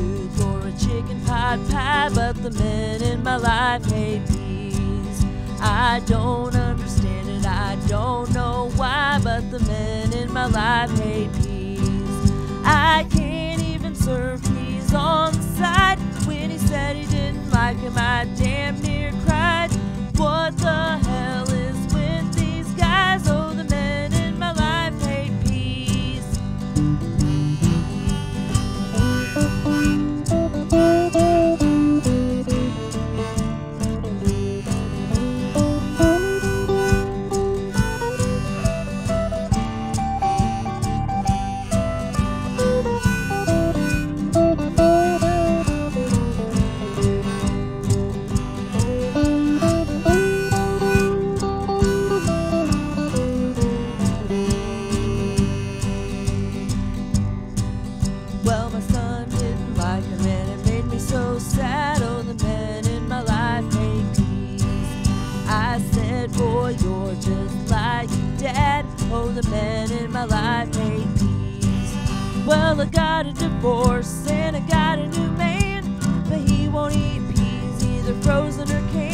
tooth or a chicken pot pie, but the men in my life hate peas. I don't understand it, I don't know why, but the men in my life hate peas. I can't even serve peas on the side. When he said he didn't like him, I damn near cried. What the hell is with these guys? Oh, the men in my life hate peas. Well, my son didn't like him and it made me so sad. Oh, the men in my life hate peas. I said, boy, you're just like your dad. Oh, the men in my life hate peas. Well, I got a divorce and I got a new man, but he won't eat peas, either frozen or canned.